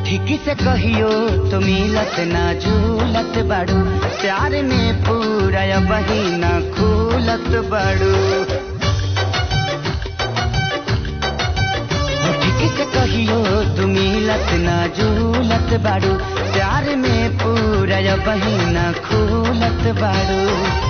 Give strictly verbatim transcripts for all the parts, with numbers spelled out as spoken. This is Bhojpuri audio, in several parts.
ठीक से कहियो तो मिलत ना झूलत बाड़ू, प्यार में पूरा बहिना खूलत बाड़ू। ठीक से कहियो तो मिलत ना झूलत बाड़ू, प्यार में पूरा बहिना खूलत बाड़ू।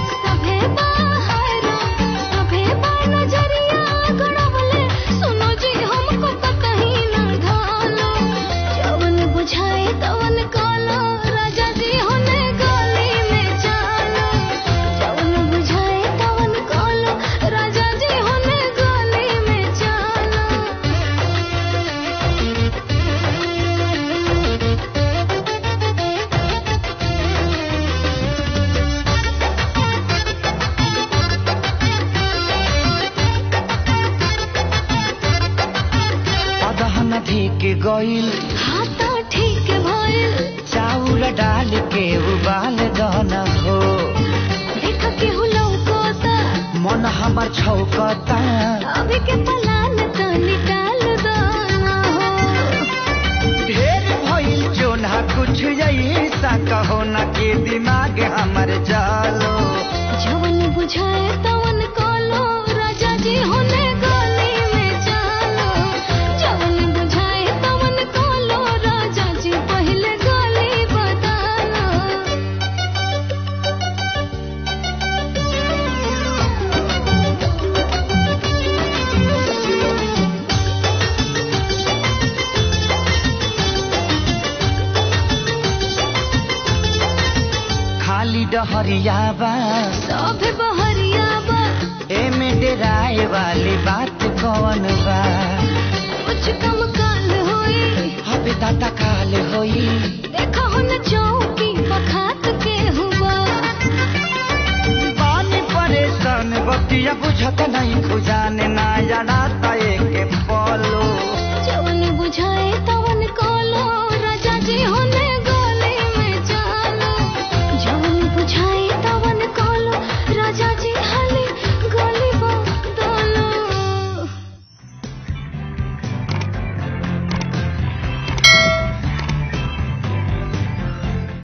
ठीक गइल हाँ तो ठीक भइल, चाउर डाल के उबाल दना हो। देख केहू लौकता मन हमर छौकता, अभी के पलान तो निकाल दना हो। ढेर भइल जोना कुछ ऐसा कहो ना के दिमाग हमर जालो। जवन बुझाए तवन कलो, राजा जी होने गली में चलो। जवन बुझाए तवन कलो, राजा जी पहले गली बतालो। खाली डहरिया बा सब बहरिया बा, एमे डेराए वाली बात कौन बा। कुछ कम काल होई, अबे दादा काल होई। देखा हो न चौकी बखात के हुआ। पानी परेशान बतिया बुझत नहीं खुजाने